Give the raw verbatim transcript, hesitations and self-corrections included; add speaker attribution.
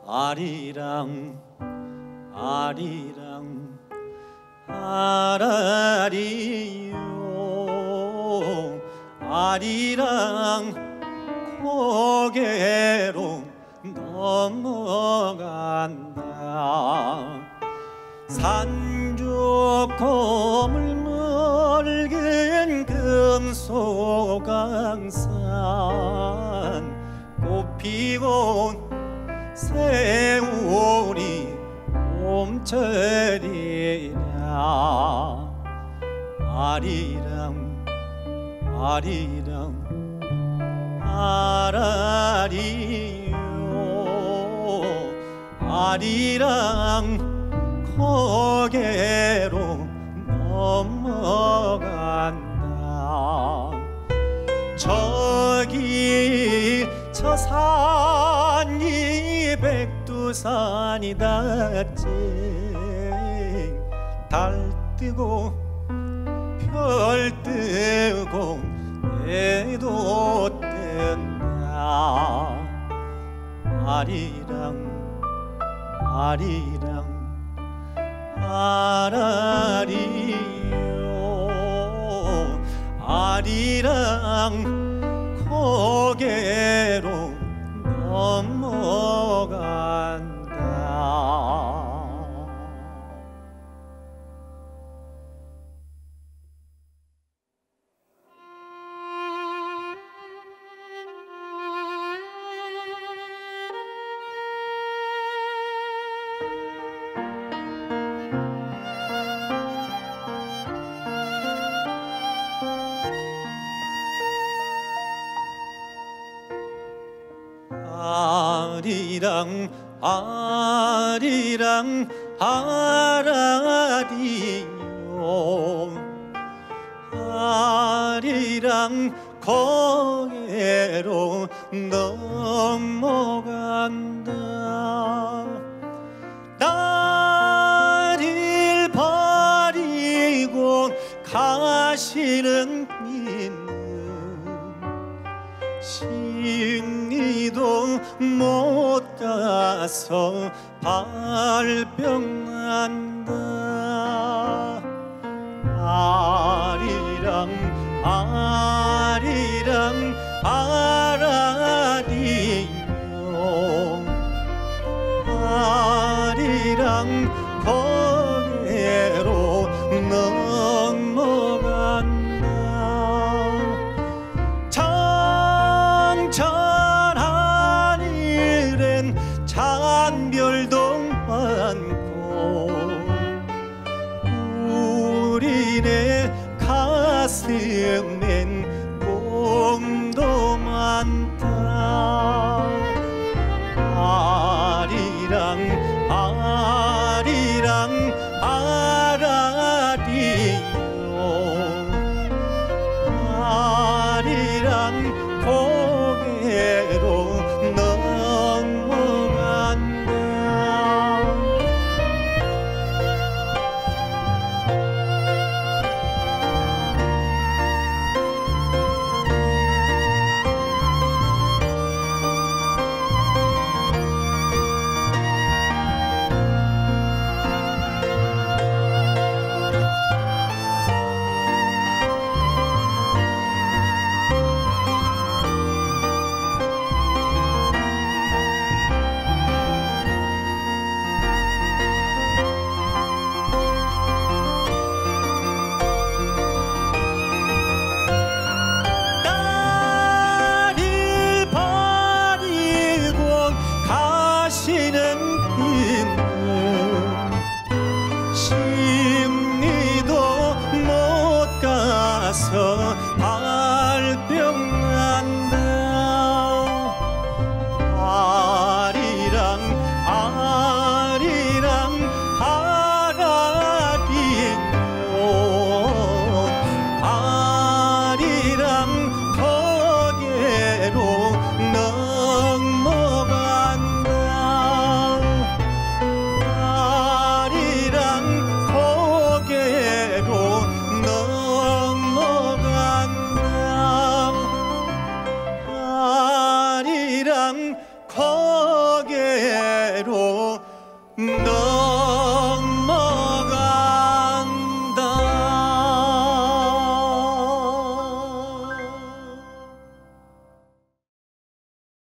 Speaker 1: 아리랑 아리랑 아라리요 아리랑 고개로 넘어간다. 산 좋고 물 멀긴 금소강산 꽃피고 세월이 봄철이랴. 아리랑 아리랑 아라리요 아리랑 고개로 넘어간다. 저기 저 산이 백두산이다. 달 뜨고 별 뜨고 해도 뜬다. 아리랑 아리랑 아라리요 아리랑 고개로 넘어간다. 아리랑 아리랑 아라리요 아리랑 고개로 넘어간다. 나를 버리고 가시는 이는 신이도 못 가서 발병난다. 아리랑 아리랑 아라리요 아리랑 고개로 넘어간다. 청천 하늘엔 잔별도 많고 우리네 가슴엔 꿈도 많다. 아리랑 아리랑 아라리요 아리랑 고개로 넘어간다. 발병난다. 아리랑 아리랑 아라리요 아리랑 고개로 넘어간다. 아리랑 고개로 넘어간다. 아리랑